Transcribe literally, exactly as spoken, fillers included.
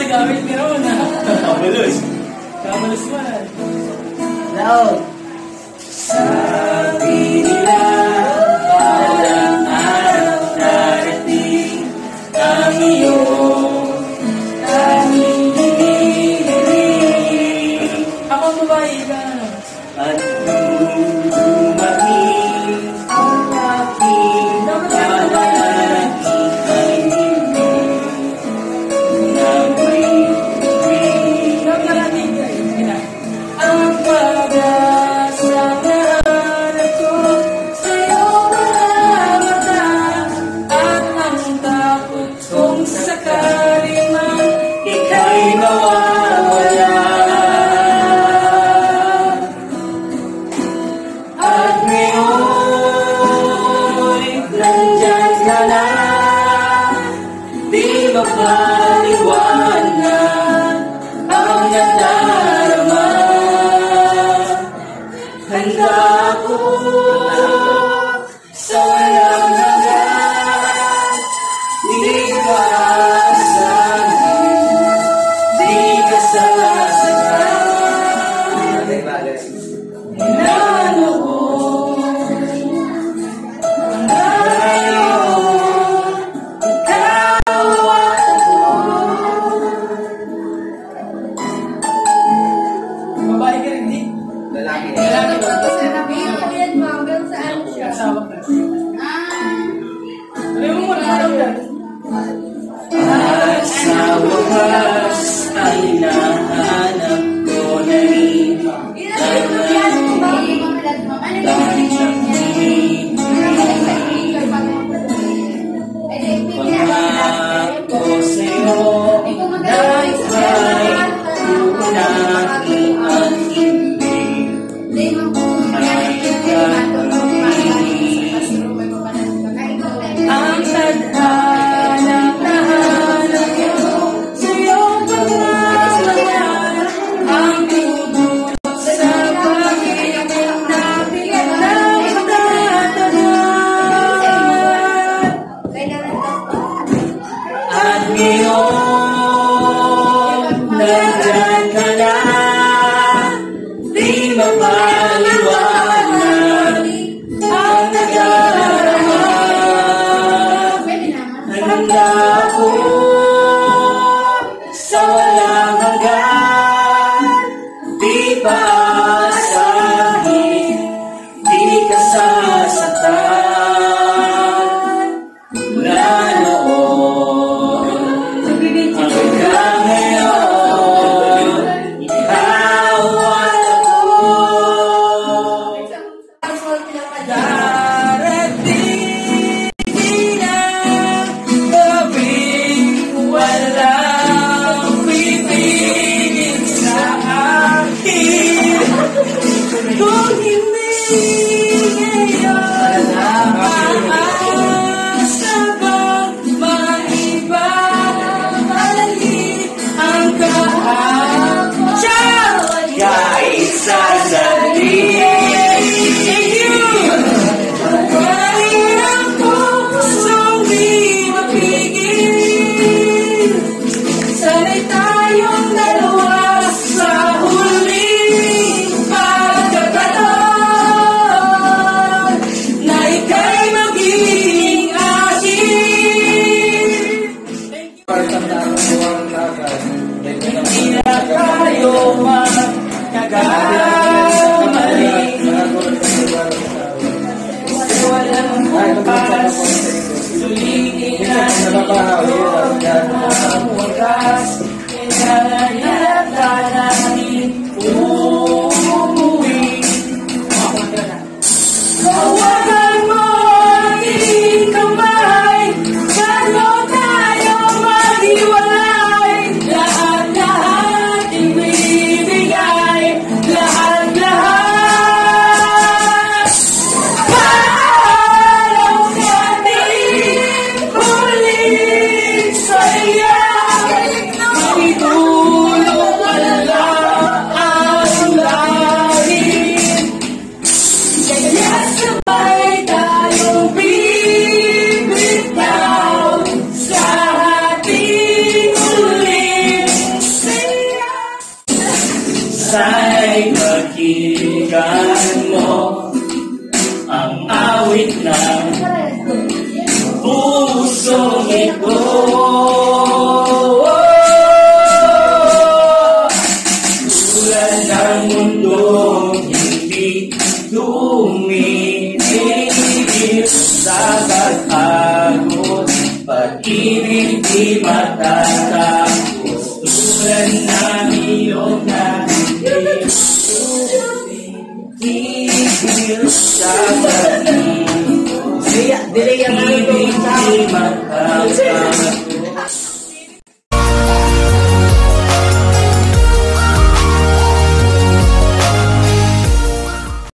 sa gamit ni Ron, ha? Kabalos. Kabalos mo, ha? Loud. Sabi nila, balang araw darating ang iyong tanging hinihiling. Ako ang babae ka. At dumating ang aking palarating ay hiling na may tuwing ang pag-asa na ko sa'yo mga mata at ang takot kung sakali man ika'y mawawala. At ngayon nandyan ka na, di mapaliwanag ang nadarama. Handa ko sa walang hanggan, di ka asahin, di ka sasakan. Nanoon ngayon, ikaw at ako. Babae ka rin, di? Lalaki. Lalaki ba? Saan siya? Asawa ka. Ah, Sabi mo muna, ano yan? At sa wakas ay nahanap ko na rin ilan mo yan? Bakit mo malat mo? Ano yung dahil sa pagkain? pangako sa'yo dahil ay tunahin ang ibig. Ang tadhana na hanap ko sa'yo pagmamalan, ang dudulot sa pag-ibig natin na magtatagal. At ngayon, nandyan ka na, di mapaliwanag ang nadarama. Handa ko sa walang hanggan, di pa asahin, di ka sasaktan. Mula noon hanggang ngayon, ikaw at ako. Darating ang gabing walang pipigil sa akin. Kung hindi ngayon, aasa bang maibabalik ang kahapon? Kahit sasabihin mahirap pusong di mapigil. Sana'y tayong dalawa